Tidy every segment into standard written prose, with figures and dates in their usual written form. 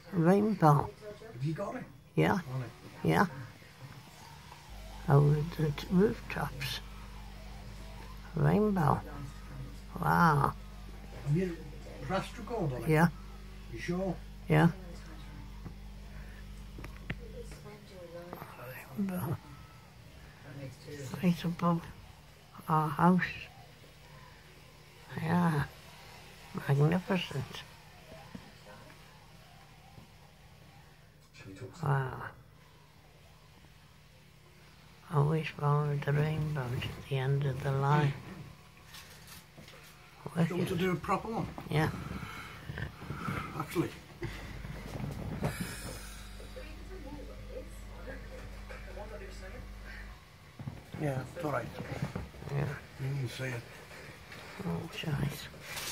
Rainbow. Have you got it? Yeah, On it? yeah. Over the rooftops. Rainbow. Wow. Have you pressed record on it? Yeah, You sure? yeah. Rainbow. Right above our house. Yeah. Magnificent. Wow. Always followed the rainbow to the end of the line. Do you want to do a proper one? Yeah. Actually. Yeah, it's alright. Yeah. You can see it. Oh, shite.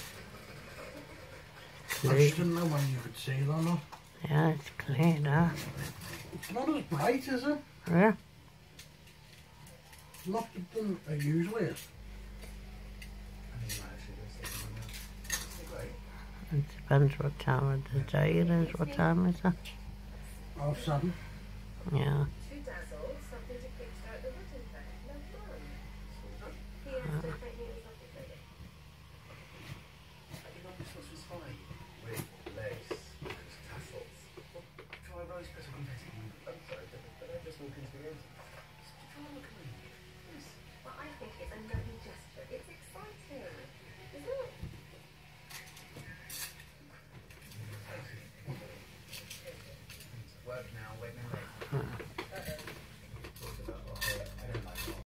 I just didn't know when you could see it or not. Yeah, it's clear now. It's not as bright, is it? Yeah. Not than it usually is. It depends what time of the day it is. What time is that? 7:30. Yeah.